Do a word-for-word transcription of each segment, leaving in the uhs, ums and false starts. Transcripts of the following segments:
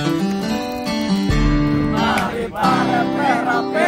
Mari para terapi.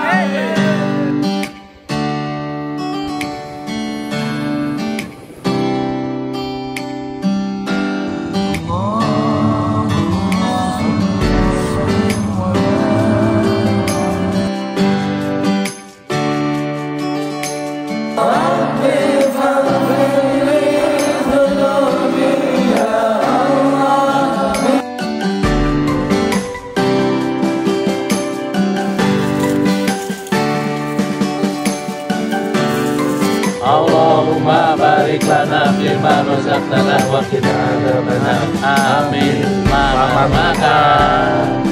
Allahumma barik lana fima razaqtana wa qina adzabannar. Amin. Mama makan.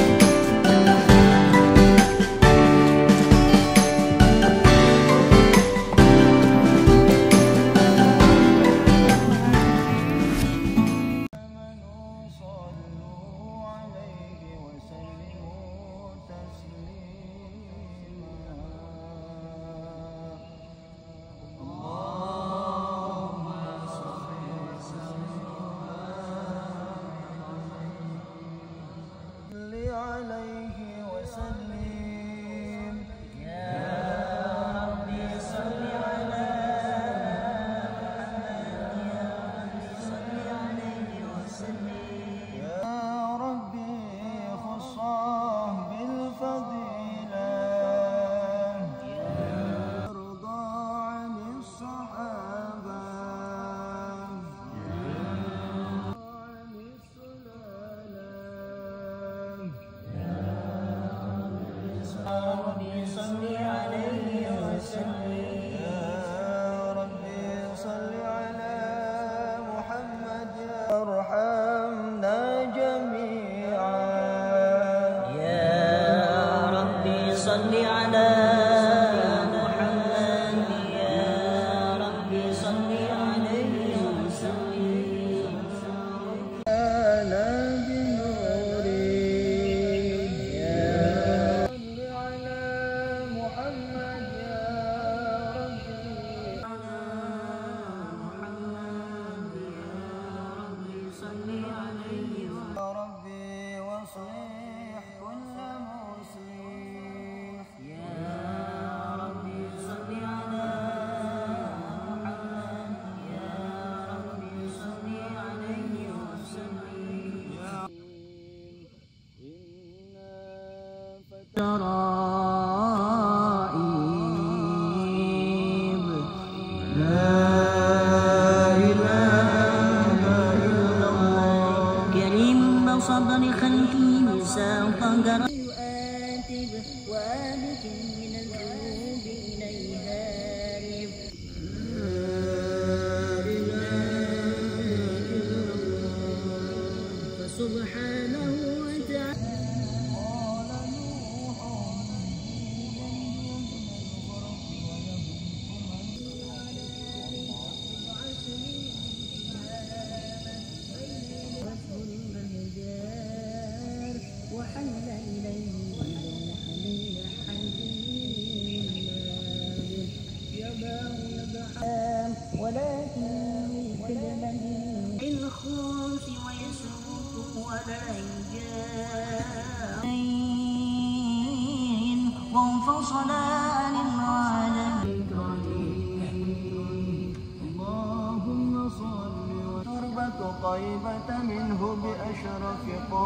طيبة منه بأشرف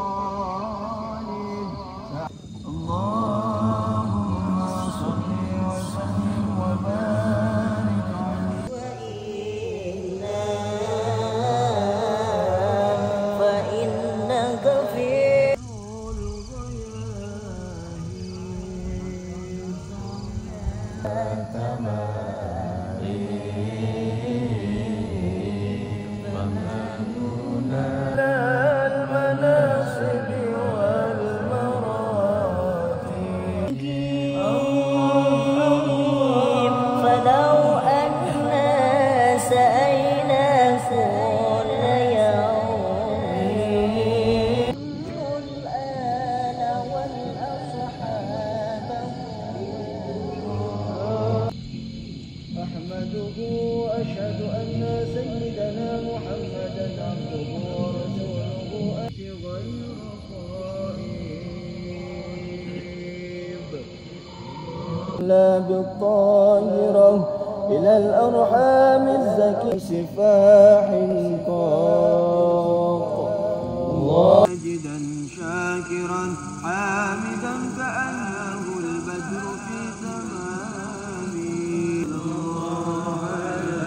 قالب اللهم صل وسلم وبارك عليه وإنا فإنك في الغيب لا بالطاهرة إلى الأرحام الزكي سفاح طاق الله ماجدا شاكرا حامدا كأنه البدر في تمامه الله على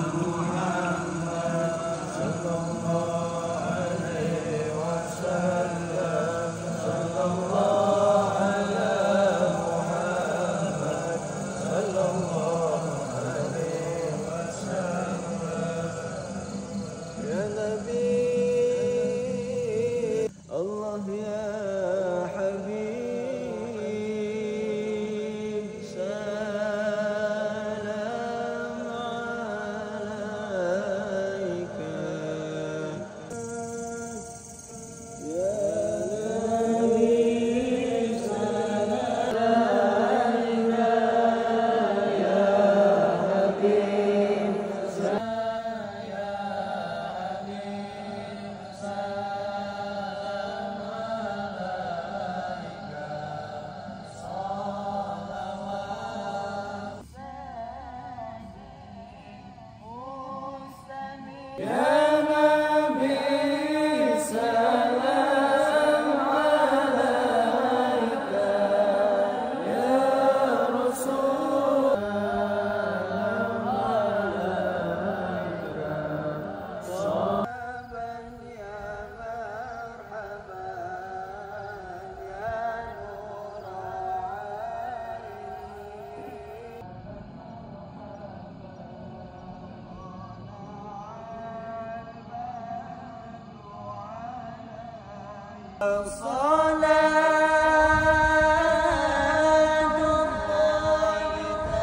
محمد صلى الله عليه وسلم صلى الله على محمد صلى الله عليه وسلم يا نبي الله يا حبيب سلام عليك يا نبي سلام عليك يا حبيب سلام يا حبيب سلام عليك صلوات يا نبي سلام عليك يا رسول سلام عليك صحابا يا مرحبا يا نور عيني صلاة الله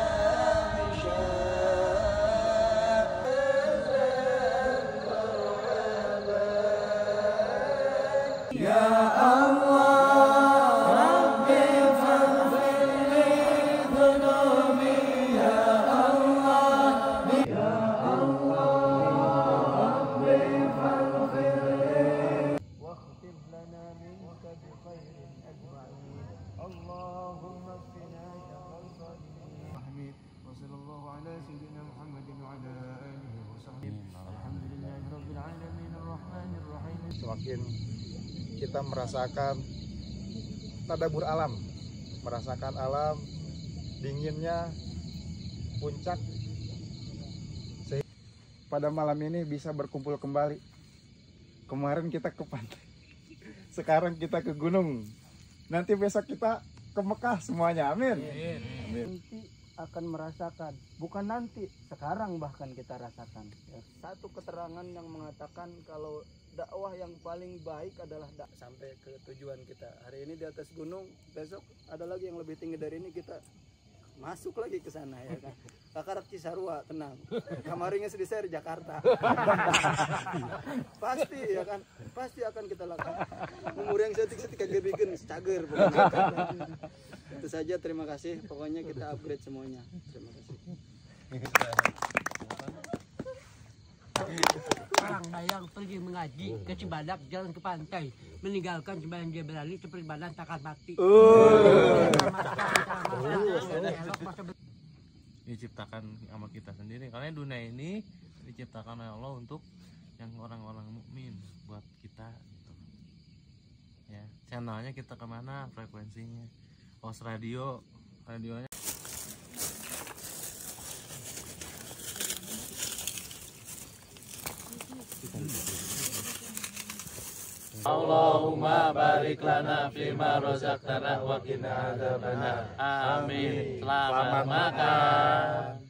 تغشى يا الله ربي فاغفر لي ذنوبي يا الله يا الله ربي فاغفر لي واختم لنا منك بخير أجمعين اللهم اكفنا شر الظالمين حميد وصلى الله على سيدنا محمد وعلى آله وصحبه الحمد لله رب العالمين الرحمن الرحيم. Semakin kita merasakan tadabur alam, merasakan alam dinginnya puncak, sehingga pada malam ini bisa berkumpul kembali. Kemarin kita ke pantai, sekarang kita ke gunung, nanti besok kita ke Mekah semuanya. Amin. Amin. Nanti akan merasakan, bukan nanti, sekarang bahkan kita rasakan. Ya, satu keterangan yang mengatakan kalau dakwah yang paling baik adalah dak sampai ke tujuan kita. Hari ini di atas gunung, besok ada lagi yang lebih tinggi dari ini, kita masuk lagi ke sana ya kan. Kakarak Cisarua, tenang. Kamarinya sedisir Jakarta. Pasti ya kan, pasti akan kita lakukan. Umur yang setik-setik aja bikin cager. Itu saja, terima kasih. Pokoknya kita upgrade semuanya. Terima kasih. Orang bayang pergi mengaji ke Cibadak, jalan ke pantai, meninggalkan sembahyang dia beralih seperti badan takar bakti. Diciptakan sama kita sendiri, karena dunia ini diciptakan oleh Allah untuk yang orang-orang mukmin, buat kita gitu. Ya, channelnya kita kemana, frekuensinya Os Radio, radionya Allahumma barik lana fima razaqtana wa qina adzabannar. Amin. Selamat makan.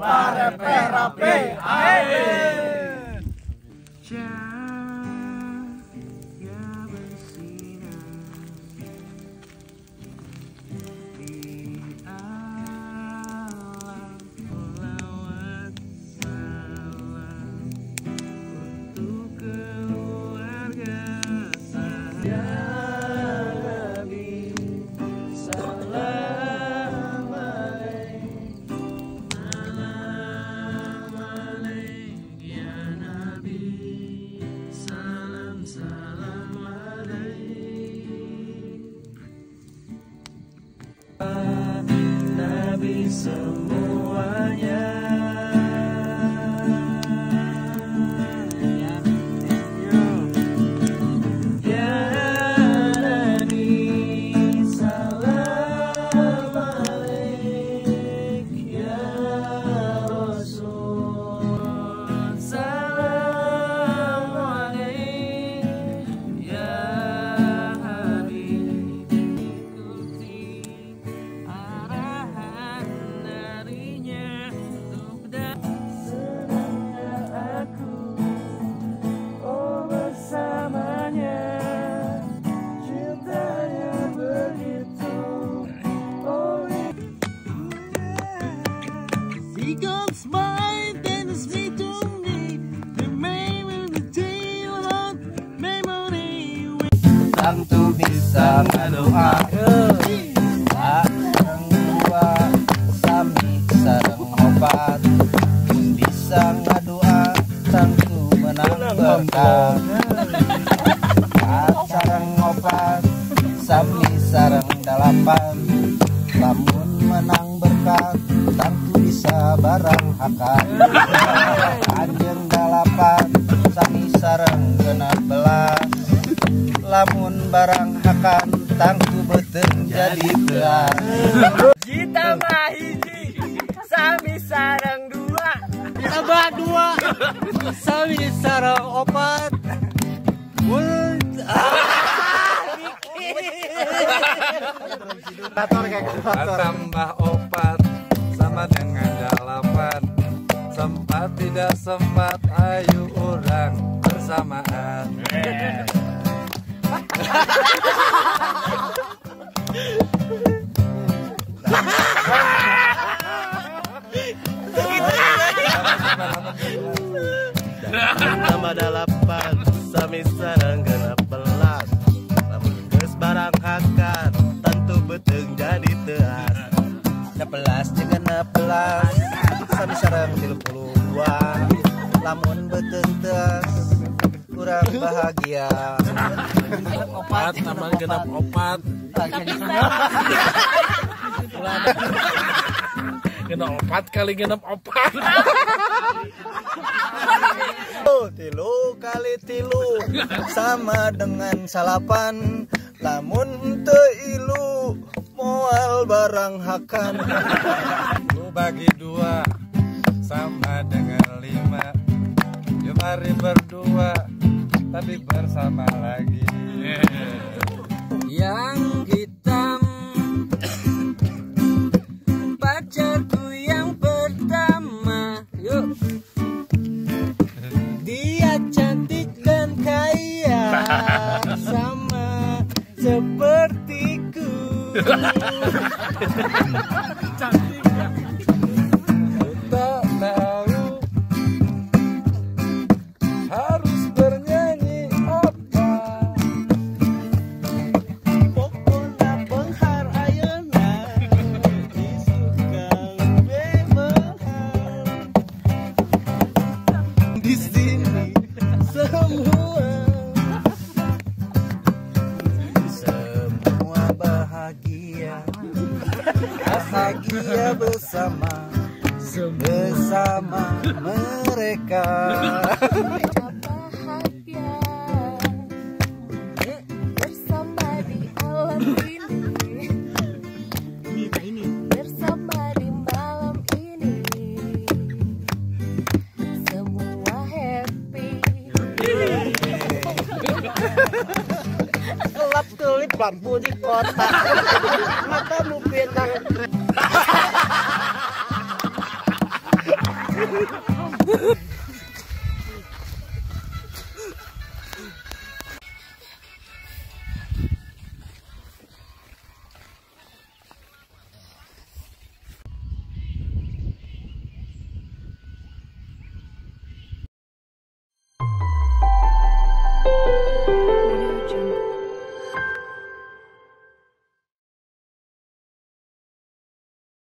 Parepe rape. Amin. Cahaya bersinar di alam, selawat salam untuk keluarga saya. Nabi, salam alaik, salam alaik ya Nabi, salam salam alaik. Nabi semuanya. Ya Nabi, salam alaik ya Rasul, salam alaik ya Habib. Ikuti arahan darinya untuk senangnya aku, oh bersamanya, cintanya begitu, oh he goes by, then it's me to me, the memory of memory. Tentu bisa berdoa, sareng dua, sami sareng obat. Mun bisa ngadoa, tentu menang berkah. Sareng obat, sami sareng dalapan. Lamun menang berkat, tentu bisa barang hakan. Anjeun dalapan, sami sareng genep belas. Lamun barang hakan, tangtu beuteung jadi belas. Kita mah hiji, sami sareng dua. Tambah dua, sami sareng opat. Mul tambah opat sama dengan dalapan. Sempat tidak sempat, ayo orang bersamaan. Tambah dalapan, sami sareng genep belas. Lamun geus barang hakan, tentu beuteung jadi teas. Nepelas jeung genep belas, sami sareng tilu puluh dua. Lamun beuteung teas, kurang bahagia. Opat tambah genap opat. Genap opat kali genap opat. Tilu kali tilu sama dengan salapan. Lamun teu ilu moal barang hakan. Lu bagi dua sama dengan lima. Yuk mari berdua, tapi bersama lagi. yang hitam, pacarku yang pertama. Yuk. Dia cantik dan kaya, sama sepertiku. Cantik ya. Tak tahu harus bernyanyi apa. Pokona penghar ayeuna disuka memang. Di sini semua semua bahagia, bahagia bersama bersama mereka. Bahagia bersama di alam ini, bersama di malam ini, semua happy. Gelap kelip lampu di kota, mata mu pinang.